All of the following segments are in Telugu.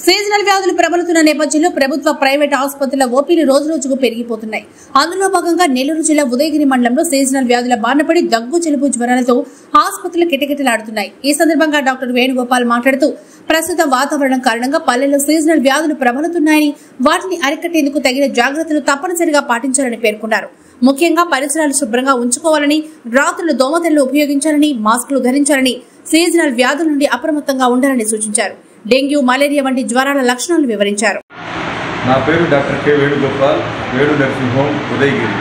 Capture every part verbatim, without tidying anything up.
సీజనల్ వ్యాధులు ప్రబలుతున్న నేపథ్యంలో ప్రభుత్వ ప్రైవేట్ ఆసుపత్రుల ఓపీలు రోజు రోజుకు పెరిగిపోతున్నాయి. అందులో భాగంగా నెల్లూరు జిల్లా ఉదయగిరి మండలంలో సీజనల్ వ్యాధుల బారినపడి దగ్గు, జలుబు, జ్వరాలతో ఆసుపత్రులు కిటకిటలాడుతున్నాయి. ఈ సందర్భంగా డాక్టర్ వేణుగోపాల్ మాట్లాడుతూ ప్రస్తుత వాతావరణం కారణంగా పల్లెల్లో సీజనల్ వ్యాధులు ప్రబలుతున్నాయని, వాటిని అరికట్టేందుకు తగిన జాగ్రత్తలు తప్పనిసరిగా పాటించాలని పేర్కొన్నారు. ముఖ్యంగా పరిసరాలు శుభ్రంగా ఉంచుకోవాలని, రాత్రులు దోమతెరలు ఉపయోగించాలని, మాస్కులు ధరించాలని, సీజనల్ వ్యాధుల నుండి అప్రమత్తంగా ఉండాలని సూచించారు. డెంగ్యూ, మలేరియా వంటి జ్వరాల లక్షణాలు వివరించారు. నా పేరు doctor K Venugopal, Venu nursing home, Udayagiri.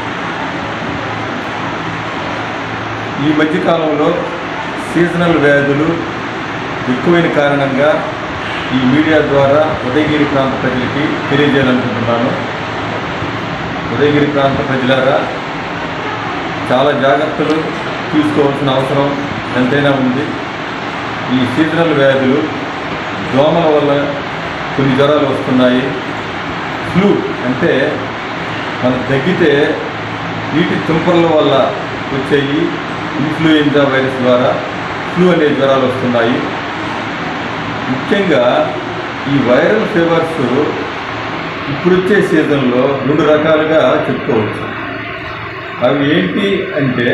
ఈ మధ్యకాలంలో సీజనల్ వ్యాధులు ఎక్కువైన కారణంగా ఈ మీడియా ద్వారా ఉదయగిరి ప్రాంత ప్రజలకి తెలియజేయాలనుకుంటున్నాను. ఉదయగిరి ప్రాంత ప్రజలారా, చాలా జాగ్రత్తలు తీసుకోవాల్సిన అవసరం ఎంతైనా ఉంది. ఈ సీజనల్ వ్యాధులు దోమల వల్ల కొన్ని జ్వరాలు వస్తున్నాయి. ఫ్లూ అంటే మనం తగ్గితే నీటి తుంపర్ల వల్ల వచ్చేవి ఇన్ఫ్లుయెంజా వైరస్ ద్వారా ఫ్లూ అనే జ్వరాలు వస్తున్నాయి. ముఖ్యంగా ఈ వైరల్ ఫీవర్స్ ఇప్పుడు వచ్చే సీజన్లో రెండు రకాలుగా చెప్పుకోవచ్చు. అవి ఏంటి అంటే,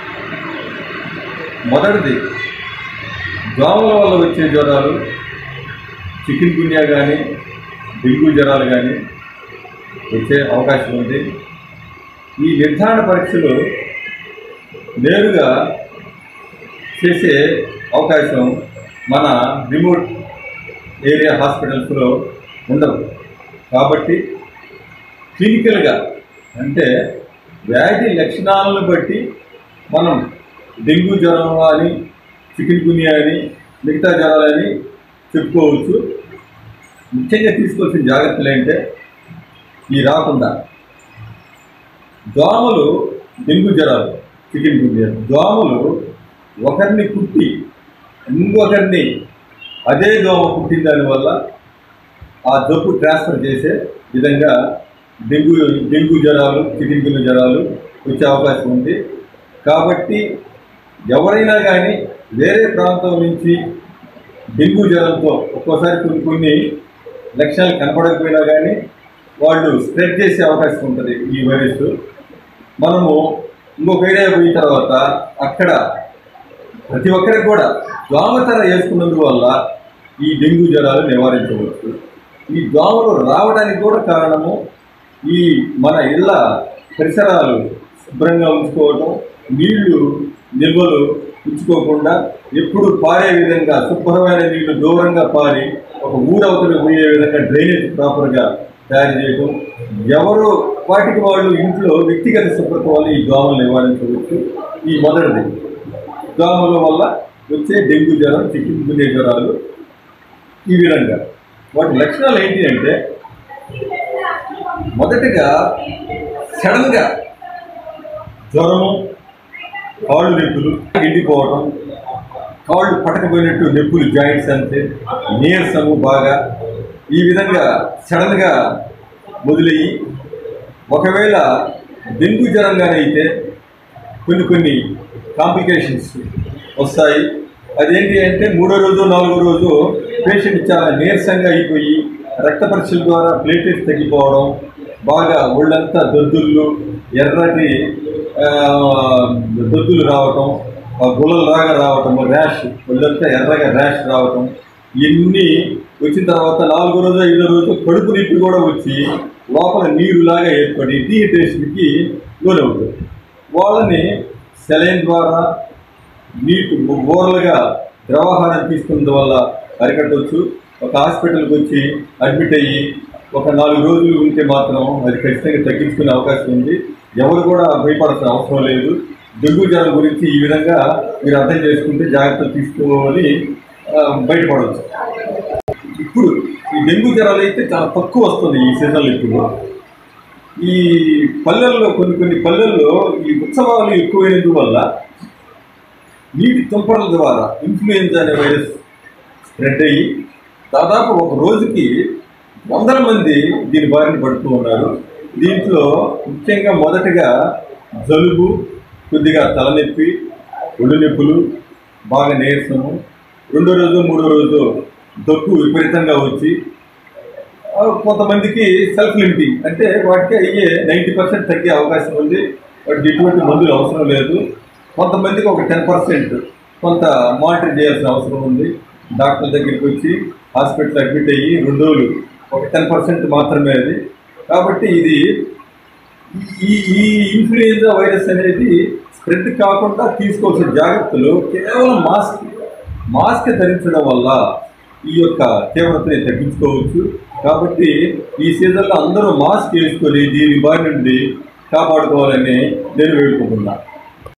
మొదటిది దోమల వల్ల వచ్చే జ్వరాలు, చికెన్ గున్యా కానీ డెంగ్యూ జ్వరాలు కానీ వచ్చే అవకాశం ఉంది. ఈ నిర్ధారణ పరీక్షలు నేరుగా చేసే అవకాశం మన రిమోట్ ఏరియా హాస్పిటల్స్లో ఉండవు. కాబట్టి క్లినికల్గా అంటే వ్యాధి లక్షణాలను బట్టి మనం డెంగ్యూ జ్వరం అని, చికెన్ గున్యా అని, మిగతా జ్వరాలని చెప్పుకోవచ్చు. ముఖ్యంగా తీసుకోవాల్సిన జాగ్రత్తలు ఏంటంటే, ఈ రాకుండా దోమలు, డెంగ్యూ జ్వరాలు, చికెన్ గున్యా, దోమలు ఒకరిని కుట్టి ఇంకొకరిని అదే దోమ కుట్టిన దానివల్ల ఆ జబ్బు ట్రాన్స్ఫర్ చేసే విధంగా డెంగ్యూ డెంగ్యూ జ్వరాలు, చికెన్ గున్యా జ్వరాలు వచ్చే అవకాశం ఉంది. కాబట్టి ఎవరైనా కానీ వేరే ప్రాంతం నుంచి డెంగ్యూ జ్వరంతో ఒక్కోసారి కొన్ని కొన్ని లక్షణాలు కనపడకపోయినా కానీ వాళ్ళు స్ప్రెడ్ చేసే అవకాశం ఉంటుంది ఈ వైరస్. మనము ఇంకొక ఏరియా పోయిన తర్వాత అక్కడ ప్రతి ఒక్కరికి కూడా దోమతెర వేసుకున్నందువల్ల ఈ డెంగ్యూ జ్వరాలు నివారించవచ్చు. ఈ దోమలు రావడానికి కూడా కారణము ఈ మన ఇళ్ళ పరిసరాలు శుభ్రంగా ఉంచుకోవటం, నీళ్లు నిల్వలు ఉంచుకోకుండా ఎప్పుడు పారే విధంగా శుభ్రమైన నీళ్లు దూరంగా పారి ఒక ఊరవతలు పోయే విధంగా డ్రైనేజ్ ప్రాపర్గా తయారు చేయడం. ఎవరు వాటికి వాళ్ళు ఇంట్లో వ్యక్తిగత శుభ్రత వల్ల ఈ దోమలు నివారించవచ్చు. ఈ మొదటిది దోమల వల్ల వచ్చే డెంగ్యూ జ్వరం, చికెన్ గున్యా జ్వరాలు. ఈ విధంగా వాటి లక్షణాలు ఏంటి అంటే, మొదటిగా సడన్గా జ్వరము, కాళ్ళు నొప్పులు, ఎండిపోవటం, కాళ్ళు పట్టకపోయినట్టు నొప్పులు, జాయింట్స్ అంతే, నీరసము బాగా, ఈ విధంగా సడన్గా మొదలయ్యి, ఒకవేళ డెంగ్యూ జ్వరంగానే అయితే కొన్ని కొన్ని కాంప్లికేషన్స్ వస్తాయి. అదేంటి అంటే, మూడో రోజు నాలుగో రోజు పేషెంట్ చాలా నీరసంగా అయిపోయి రక్త పరీక్షల ద్వారా ప్లేటెట్స్ తగ్గిపోవడం, బాగా ఒళ్ళంతా దద్దుళ్ళు, ఎర్రటి దద్దులు రావటం, గుల్లలు రాగా రావటం, ర్యాష్, ఒళ్ళంతా ఎర్రగా ర్యాష్ రావటం, ఇవన్నీ వచ్చిన తర్వాత నాలుగో రోజు ఐదో రోజు కడుపు నొప్పి కూడా వచ్చి లోపల నీరులాగా ఏర్పడి డీహైడ్రేషన్కి లోనవుతుంది. వాళ్ళని సెలైన్ ద్వారా నీటి ఓరలుగా ద్రవాహారం తీసుకున్న వల్ల అరికట్టవచ్చు. ఒక హాస్పిటల్కి వచ్చి అడ్మిట్ అయ్యి ఒక నాలుగు రోజులు ఉంటే మాత్రం అది ఖచ్చితంగా తగ్గించుకునే అవకాశం ఉంది. ఎవరు కూడా భయపడాల్సిన అవసరం లేదు. డెంగ్యూ జ్వరం గురించి ఈ విధంగా మీరు అర్థం చేసుకుంటే జాగ్రత్తలు తీసుకోవాలి, బయటపడవచ్చు. ఇప్పుడు ఈ డెంగ్యూ జ్వరాలు అయితే చాలా తక్కువ వస్తుంది ఈ సీజన్లో. ఇప్పుడు ఈ పల్లెల్లో కొన్ని కొన్ని పల్లెల్లో ఈ ఉత్సవాలు ఎక్కువైనందువల్ల నీటి తుంపర్ల ద్వారా ఇన్ఫ్లుయెంజా అనే వైరస్ స్ప్రెడ్ అయ్యి దాదాపు ఒక రోజుకి వందల మంది దీని బారిన పడుతూ ఉన్నారు. దీంట్లో ముఖ్యంగా మొదటగా జలుబు, కొద్దిగా తలనొప్పి, ఒళ్ళు నొప్పులు, బాగా నీరసము, రెండో రోజు మూడో రోజు దగ్గు విపరీతంగా వచ్చి కొంతమందికి సెల్ఫ్ లిమిటింగ్, అంటే వాటికి అయ్యే నైంటీ పర్సెంట్ తగ్గే అవకాశం ఉంది, వాటికి ఎటువంటి మందులు అవసరం లేదు. కొంతమందికి ఒక టెన్ పర్సెంట్ కొంత మానిటర్ చేయాల్సిన అవసరం ఉంది. డాక్టర్ దగ్గరికి వచ్చి హాస్పిటల్ అడ్మిట్ అయ్యి రెండు రోజులు ఒక టెన్ పర్సెంట్ మాత్రమే అది. కాబట్టి ఇది ఈ ఈ ఇన్ఫ్లుయెంజా వైరస్ అనేది స్ప్రెడ్ కాకుండా తీసుకోవాల్సిన జాగ్రత్తలు కేవలం మాస్క్ మాస్క్ ధరించడం వల్ల ఈ యొక్క తీవ్రతని తగ్గించుకోవచ్చు. కాబట్టి ఈ సీజన్లో అందరూ మాస్క్ వేసుకొని దీని బారి నుండి కాపాడుకోవాలని నేను వేడుకుంటున్నాను.